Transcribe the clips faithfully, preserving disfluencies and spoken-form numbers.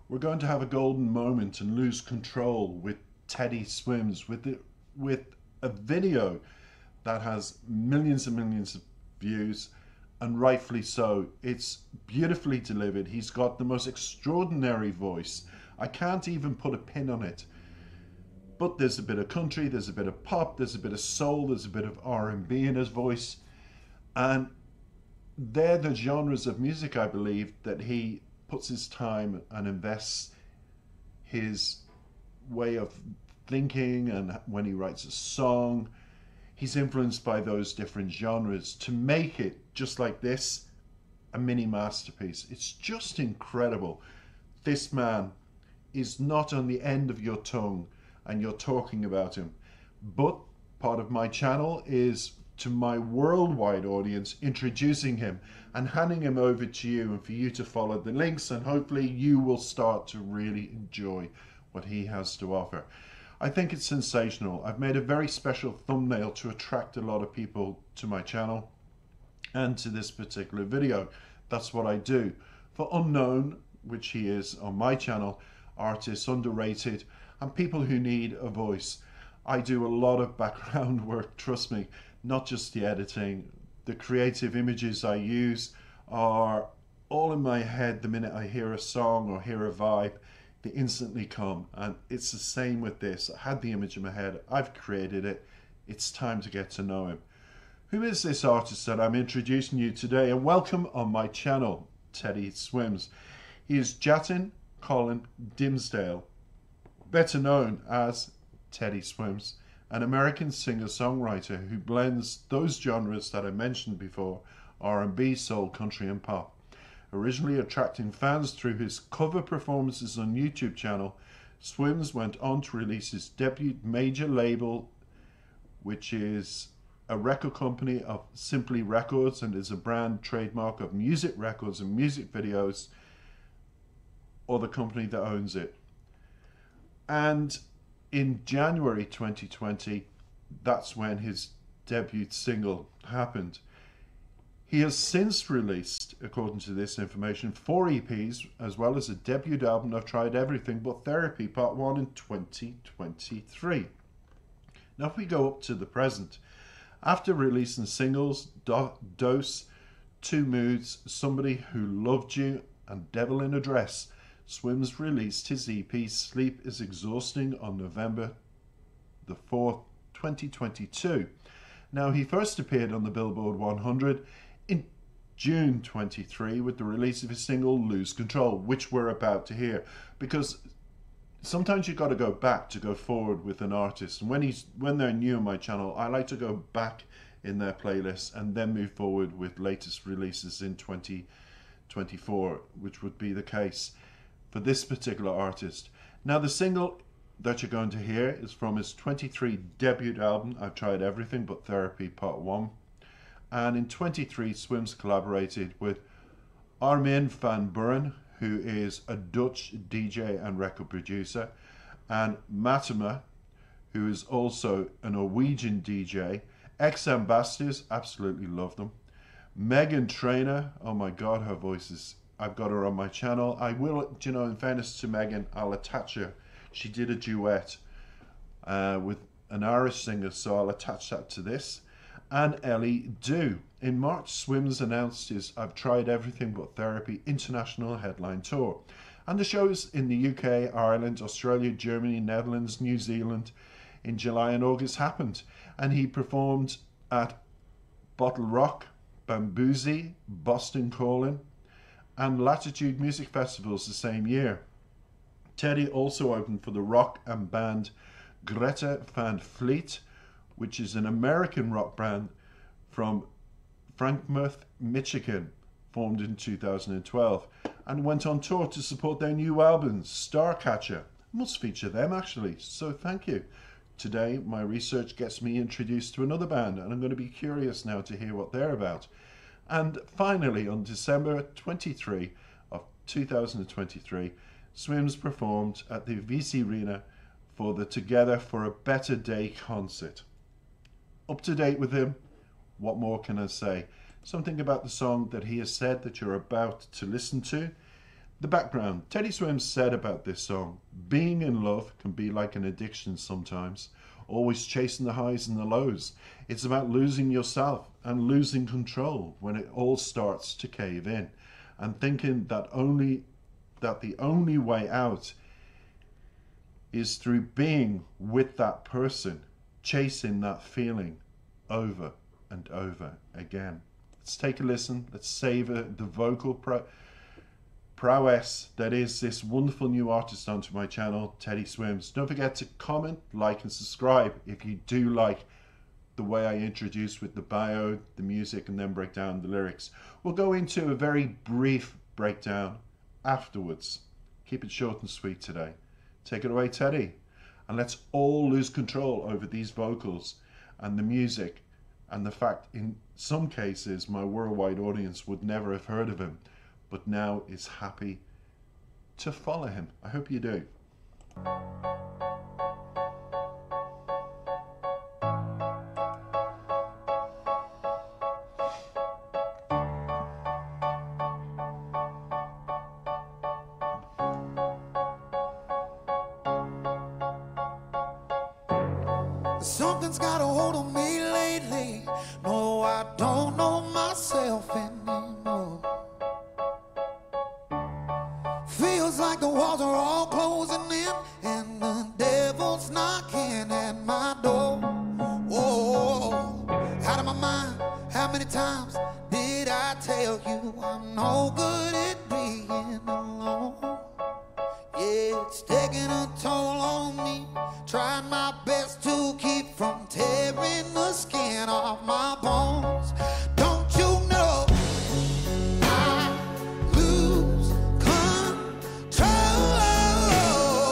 We're going to have a golden moment and lose control with Teddy Swims, with the, with a video that has millions and millions of views, and rightfully so. It's beautifully delivered. He's got the most extraordinary voice. I can't even put a pin on it. But there's a bit of country, there's a bit of pop, there's a bit of soul, there's a bit of R and B in his voice. And they're the genres of music, I believe, that he puts his time and invests his way of thinking, and when he writes a song, he's influenced by those different genres to make it, just like this, a mini masterpiece. It's just incredible. This man is not on the end of your tongue and you're talking about him, but part of my channel is to my worldwide audience, introducing him and handing him over to you, and for you to follow the links, and hopefully you will start to really enjoy what he has to offer. I think it's sensational. I've made a very special thumbnail to attract a lot of people to my channel and to this particular video. That's what I do. For unknown, which he is on my channel, artists, underrated, and people who need a voice, I do a lot of background work, trust me, not just the editing. The creative images I use are all in my head the minute I hear a song or hear a vibe. They instantly come, and it's the same with this. I had the image in my head, I've created it, it's time to get to know him. Who is this artist that I'm introducing you today? And welcome on my channel, Teddy Swims. He is Jatin Colin Dimsdale, better known as Teddy Swims, an American singer-songwriter who blends those genres that I mentioned before, R and B, soul, country and pop. Originally attracting fans through his cover performances on YouTube channel, Swims went on to release his debut major label, which is a record company of Simply Records and is a brand trademark of music records and music videos, or the company that owns it. And in January twenty twenty, that's when his debut single happened. He has since released, according to this information, four E Ps, as well as a debut album, I've Tried Everything But Therapy, Part one, in twenty twenty-three. Now if we go up to the present, after releasing singles, Do Dose, Two Moods, Somebody Who Loved You, and Devil in a Dress, Swims released his E P Sleep is Exhausting on November the fourth, twenty twenty-two. Now he first appeared on the Billboard one hundred in June twenty-three with the release of his single Lose Control, which we're about to hear, because sometimes you've got to go back to go forward with an artist, and when he's when they're new on my channel, I like to go back in their playlist and then move forward with latest releases in twenty twenty-four, which would be the case for this particular artist. Now the single that you're going to hear is from his twenty-three debut album, I've Tried Everything But Therapy Part one. And in twenty-three, Swims collaborated with Armin van Buuren, who is a Dutch D J and record producer, and Matema, who is also a Norwegian D J. Ex-Ambassadors, absolutely love them. Megan Trainor, oh my god, her voice is, I've got her on my channel. I will, you know, in fairness to Megan, I'll attach her. She did a duet uh, with an Irish singer, so I'll attach that to this. And Ellie Do. In March, Swims announced his I've Tried Everything But Therapy international headline tour. And the shows in the U K, Ireland, Australia, Germany, Netherlands, New Zealand in July and August happened. And he performed at Bottle Rock, Bambuzi, Boston Calling, and Latitude Music Festivals the same year. Teddy also opened for the rock and band Greta Van Fleet, which is an American rock band from Frankfort, Michigan, formed in two thousand twelve, and went on tour to support their new album, Starcatcher. Must feature them actually, so thank you. Today, my research gets me introduced to another band, and I'm going to be curious now to hear what they're about. And finally, on December twenty-third of two thousand twenty-three, Swims performed at the V C Arena for the Together for a Better Day concert. Up to date with him, what more can I say? Something about the song that he has said that you're about to listen to. The background. Teddy Swims said about this song, being in love can be like an addiction sometimes, always chasing the highs and the lows. It's about losing yourself and losing control when it all starts to cave in, and thinking that only that the only way out is through being with that person, chasing that feeling over and over again. Let's take a listen. Let's savor the vocal pro prowess that is this wonderful new artist onto my channel, Teddy Swims. Don't forget to comment, like and subscribe if you do like the way I introduce with the bio, the music, and then break down the lyrics. We'll go into a very brief breakdown afterwards. Keep it short and sweet today. Take it away, Teddy. And let's all lose control over these vocals and the music, and the fact in some cases my worldwide audience would never have heard of him, but now is happy to follow him. I hope you do. Something's got a hold on me lately. No, I don't know myself anymore. Feels like the walls are all closing in and the devil's knocking at my door. Oh, out of my mind, how many times did I tell you I'm no good at being alone? Yeah, it's taking a toll on me, trying my best to keep from tearing the skin off my bones. Don't you know I lose control?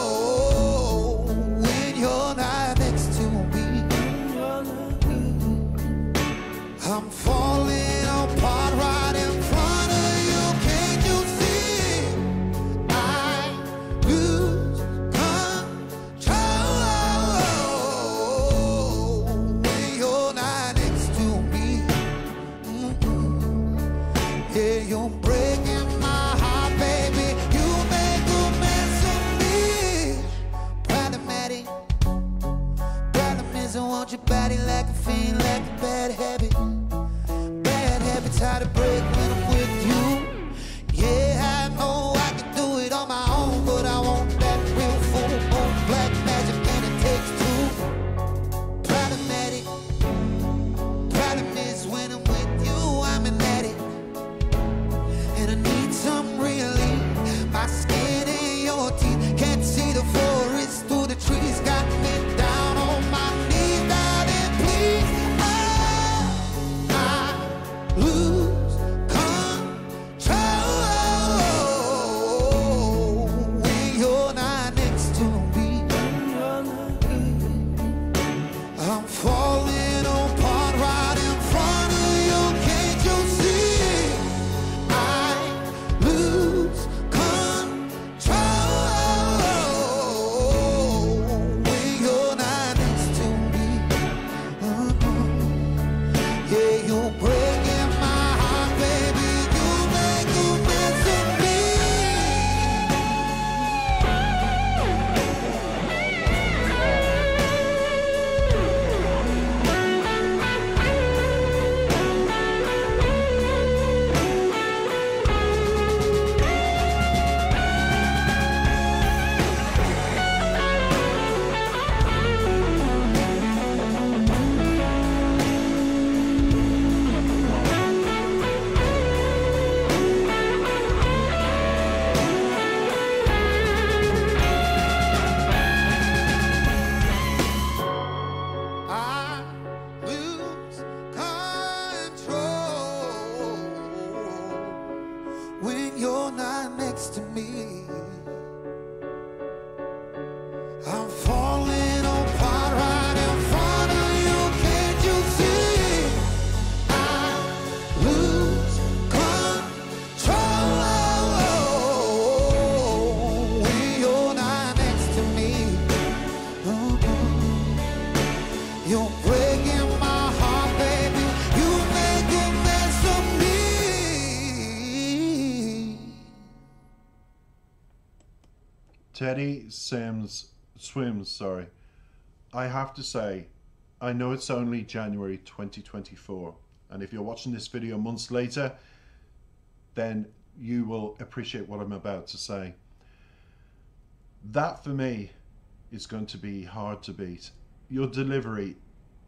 Teddy Sims Swims, sorry. I have to say, I know it's only January twenty twenty-four, and if you're watching this video months later, then you will appreciate what I'm about to say. That for me is going to be hard to beat. Your delivery,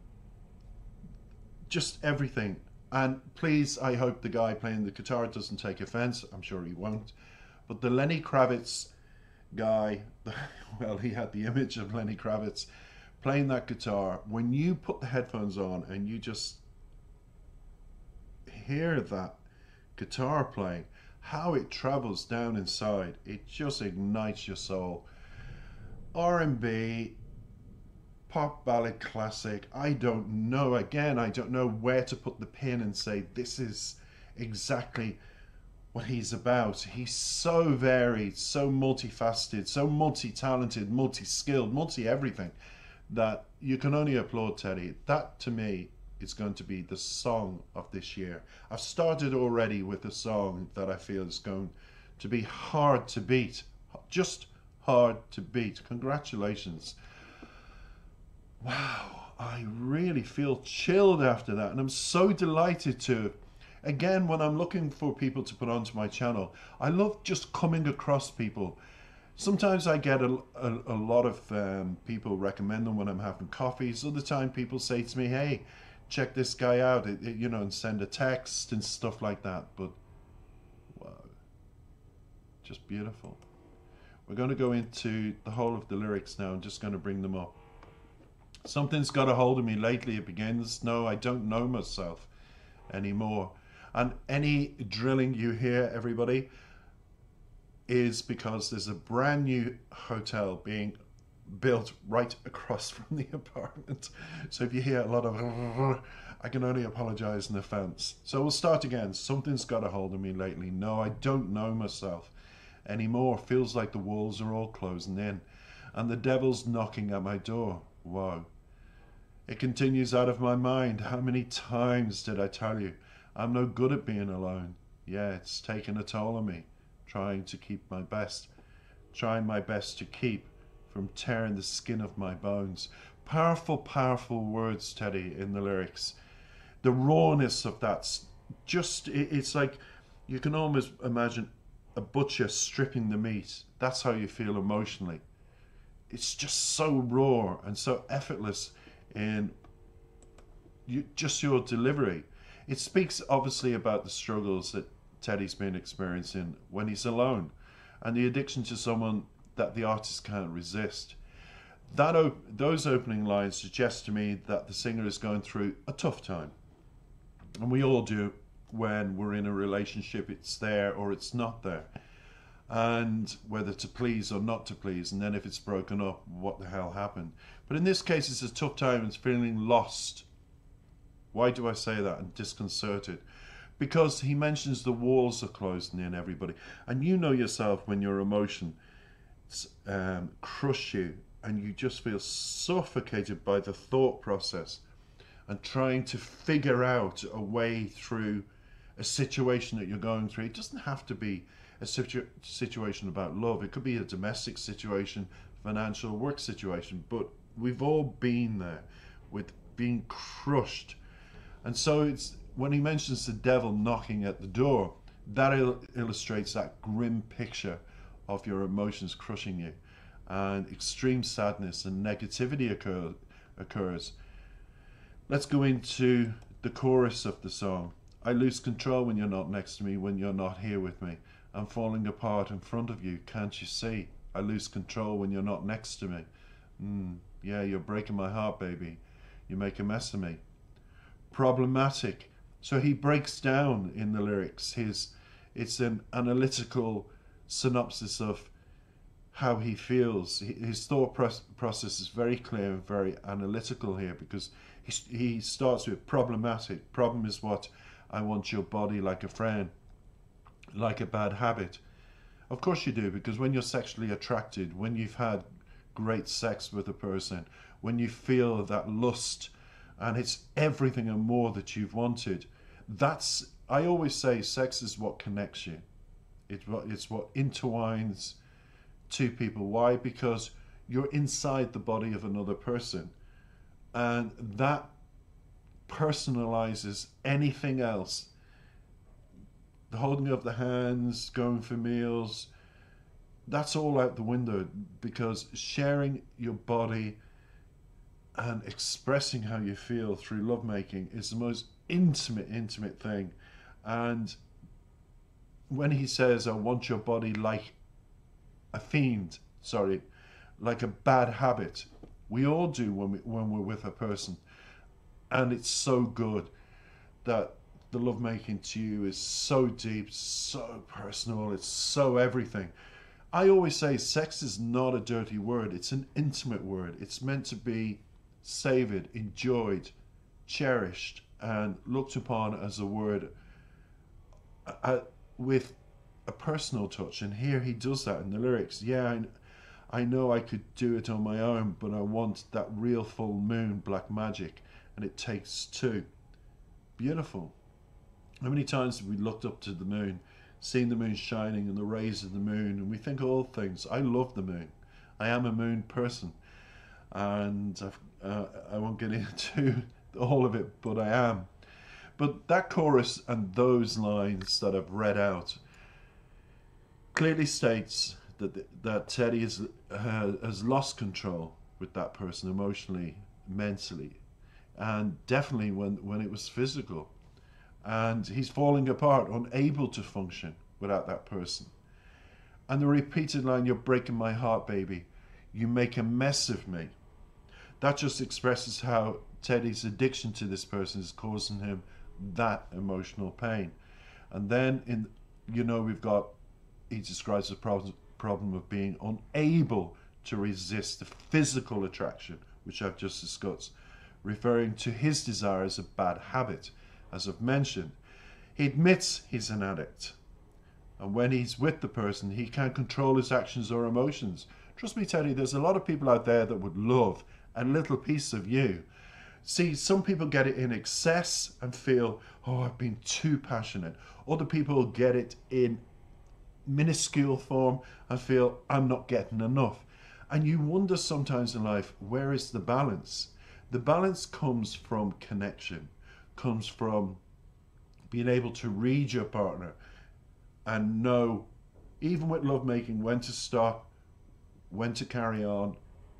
just everything. And please, I hope the guy playing the guitar doesn't take offense. I'm sure he won't. But the Lenny Kravitz guy, well, he had the image of Lenny Kravitz playing that guitar. When you put the headphones on and you just hear that guitar playing, how it travels down inside, it just ignites your soul. R and B, pop ballad classic, I don't know. Again, I don't know where to put the pin and say this is exactly what he's about. He's so varied, so multifaceted, so multi-talented, multi-skilled, multi-everything, that you can only applaud Teddy. That to me is going to be the song of this year. I've started already with a song that I feel is going to be hard to beat. Just hard to beat. Congratulations. Wow, I really feel chilled after that, and I'm so delighted to. Again, when I'm looking for people to put onto my channel, I love just coming across people. Sometimes I get a, a, a lot of um, people recommend them when I'm having coffees. Other time people say to me, hey, check this guy out, it, it, you know, and send a text and stuff like that. But wow, just beautiful. We're going to go into the whole of the lyrics now. I'm just going to bring them up. Something's got a hold of me lately, it begins. No, I don't know myself anymore. And any drilling you hear, everybody, is because there's a brand new hotel being built right across from the apartment. So if you hear a lot of I can only apologize in advance. So we'll start again. Something's got a hold of me lately. No, I don't know myself anymore. Feels like the walls are all closing in and the devil's knocking at my door. Whoa. It continues out of my mind. How many times did I tell you I'm no good at being alone? Yeah, it's taken a toll on me. Trying to keep my best. Trying my best to keep from tearing the skin of my bones. Powerful, powerful words, Teddy, in the lyrics. The rawness of that, just, it's like, you can almost imagine a butcher stripping the meat. That's how you feel emotionally. It's just so raw and so effortless in you, just your delivery. It speaks obviously about the struggles that Teddy's been experiencing when he's alone and the addiction to someone that the artist can't resist. That op those opening lines suggest to me that the singer is going through a tough time. And we all do when we're in a relationship. It's there or it's not there. And whether to please or not to please, and then if it's broken up, what the hell happened? But in this case, it's a tough time and it's feeling lost. Why do I say that? And disconcerted. Because he mentions the walls are closing in, everybody. And you know yourself when your emotions um, crush you and you just feel suffocated by the thought process and trying to figure out a way through a situation that you're going through. It doesn't have to be a situ situation about love. It could be a domestic situation, financial, work situation, but we've all been there with being crushed. And so it's when he mentions the devil knocking at the door, that il illustrates that grim picture of your emotions crushing you, and extreme sadness and negativity occur occurs. Let's go into the chorus of the song. I lose control when you're not next to me, when you're not here with me. I'm falling apart in front of you, can't you see? I lose control when you're not next to me. Mm, yeah, you're breaking my heart, baby. You make a mess of me. Problematic. So he breaks down in the lyrics. His, it's an analytical synopsis of how he feels. His thought process is very clear and very analytical here, because he, he starts with problematic. Problem is what? I want your body like a friend. Like a bad habit. Of course you do, because when you're sexually attracted, when you've had great sex with a person, when you feel that lust and it's everything and more that you've wanted, that's, I always say, sex is what connects you. It's what, it's what intertwines, two people. Why? Because you're inside the body of another person, and that personalizes anything else. The holding of the hands, going for meals, that's all out the window, because sharing your body and expressing how you feel through lovemaking is the most intimate, intimate thing. And when he says, I want your body like a fiend, sorry, like a bad habit, we all do when, we, when we're with a person. And it's so good that the lovemaking to you is so deep, so personal, it's so everything. I always say sex is not a dirty word, it's an intimate word. It's meant to be savoured, enjoyed, cherished, and looked upon as a word uh, with a personal touch. And here he does that in the lyrics. Yeah, I, I know I could do it on my own, but I want that real full moon black magic, and it takes two. Beautiful. How many times have we looked up to the moon, seen the moon shining and the rays of the moon, and we think of all things. I love the moon. I am a moon person, and I've, uh, I won't get into all of it, but I am. But that chorus and those lines that I've read out clearly states that that Teddy is, uh, has lost control with that person emotionally, mentally, and definitely when, when it was physical. And he's falling apart, unable to function without that person. And the repeated line, you're breaking my heart, baby. You make a mess of me. That just expresses how Teddy's addiction to this person is causing him that emotional pain. And then, in you know, we've got, he describes the problem, problem of being unable to resist the physical attraction, which I've just discussed, referring to his desire as a bad habit. As I've mentioned, he admits he's an addict. And when he's with the person, he can't control his actions or emotions. Trust me, Teddy, there's a lot of people out there that would love a little piece of you. See, some people get it in excess and feel, oh, I've been too passionate. Other people get it in minuscule form and feel, I'm not getting enough. And you wonder sometimes in life, where is the balance? The balance comes from connection. Comes from being able to read your partner and know, even with lovemaking, when to stop, when to carry on,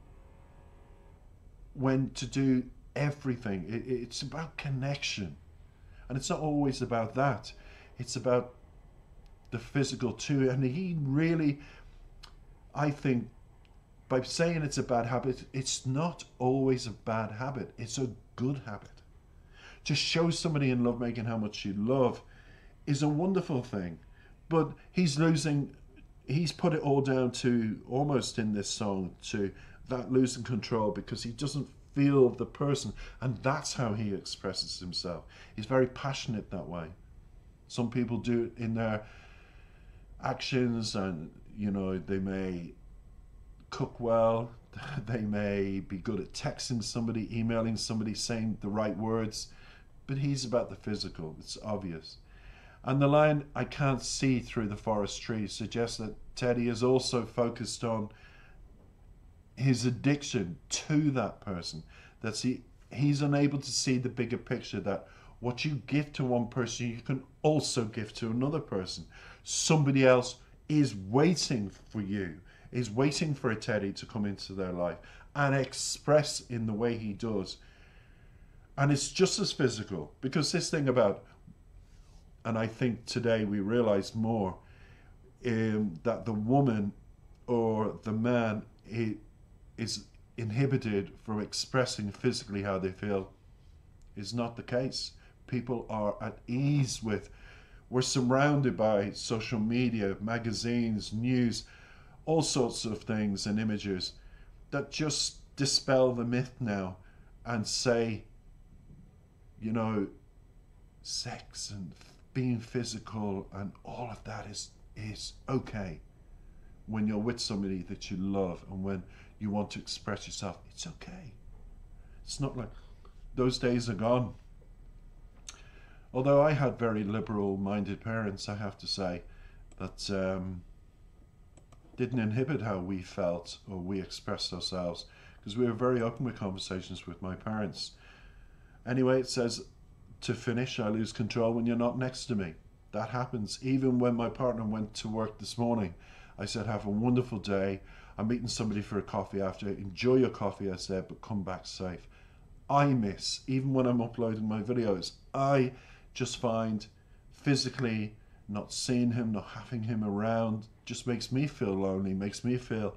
when to do everything. It, it's about connection. And it's not always about that. It's about the physical too. And he really, I think, by saying it's a bad habit, it's not always a bad habit. It's a good habit. To show somebody in lovemaking how much you love is a wonderful thing. But he's losing, he's put it all down to, almost in this song, to that losing control because he doesn't feel the person. And that's how he expresses himself. He's very passionate that way. Some people do it in their actions, and, you know, they may cook well. They may be good at texting somebody, emailing somebody, saying the right words. But he's about the physical, it's obvious. And the line, I can't see through the forest trees, suggests that Teddy is also focused on his addiction to that person. That he, he's unable to see the bigger picture, that what you give to one person, you can also give to another person. Somebody else is waiting for you, is waiting for a Teddy to come into their life and express in the way he does. And it's just as physical, because this thing about, and I think today we realize more, um, that the woman or the man he, is inhibited from expressing physically how they feel is not the case. People are at ease with, we're surrounded by social media, magazines, news, all sorts of things and images that just dispel the myth now and say, you know, sex and being physical and all of that is is okay when you're with somebody that you love, and when you want to express yourself, it's okay. It's not like those days are gone. Although I had very liberal minded parents, I have to say that um, didn't inhibit how we felt or we expressed ourselves, because we were very open with conversations with my parents. Anyway, it says, to finish, I lose control when you're not next to me. That happens. Even when my partner went to work this morning, I said, have a wonderful day. I'm meeting somebody for a coffee after. Enjoy your coffee, I said, but come back safe. I miss, even when I'm uploading my videos, I just find physically not seeing him, not having him around, just makes me feel lonely, makes me feel,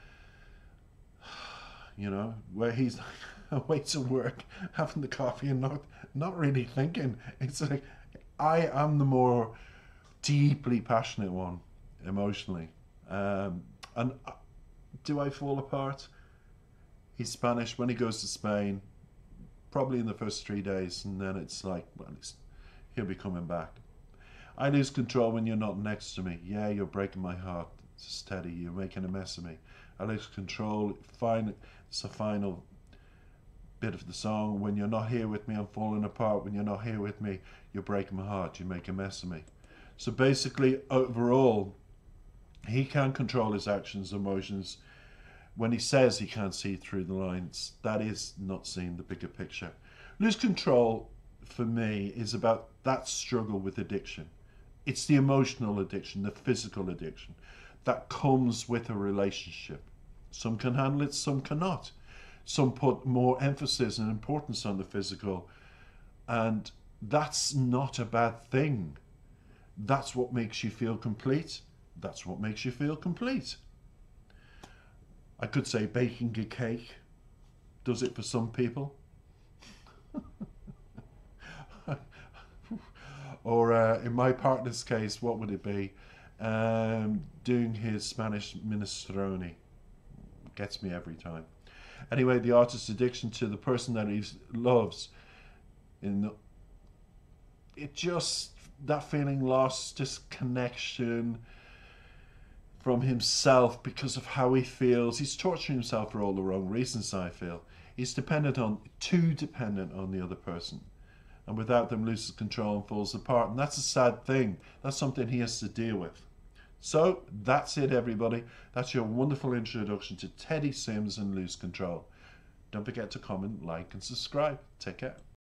you know, where he's away to work, having the coffee and not, not really thinking. It's like, I am the more deeply passionate one, emotionally. Um, and do I fall apart? He's Spanish. When he goes to Spain, probably in the first three days, and then it's like, well, it's, he'll be coming back. I lose control when you're not next to me. Yeah, you're breaking my heart. Steady, you're making a mess of me. I lose control. Fine, it's the final bit of the song. When you're not here with me, I'm falling apart. When you're not here with me, you're breaking my heart. You make a mess of me. So basically, overall, he can't control his actions, emotions. When he says he can't see through the lines, that is not seeing the bigger picture. Lose control, for me, is about that struggle with addiction. It's the emotional addiction, the physical addiction that comes with a relationship. Some can handle it, some cannot. Some put more emphasis and importance on the physical, and that's not a bad thing. That's what makes you feel complete. That's what makes you feel complete. I could say baking a cake does it for some people. Or uh, in my partner's case, what would it be? Um, doing his Spanish minestrone. Gets me every time. Anyway, the artist's addiction to the person that he loves, in the, it just, that feeling lost, disconnection from himself because of how he feels. He's torturing himself for all the wrong reasons, I feel. He's dependent on, too dependent on the other person. And without them, loses control and falls apart. And that's a sad thing. That's something he has to deal with. So that's it, everybody. That's your wonderful introduction to Teddy Sims and Lose Control. Don't forget to comment, like, and subscribe. Take care.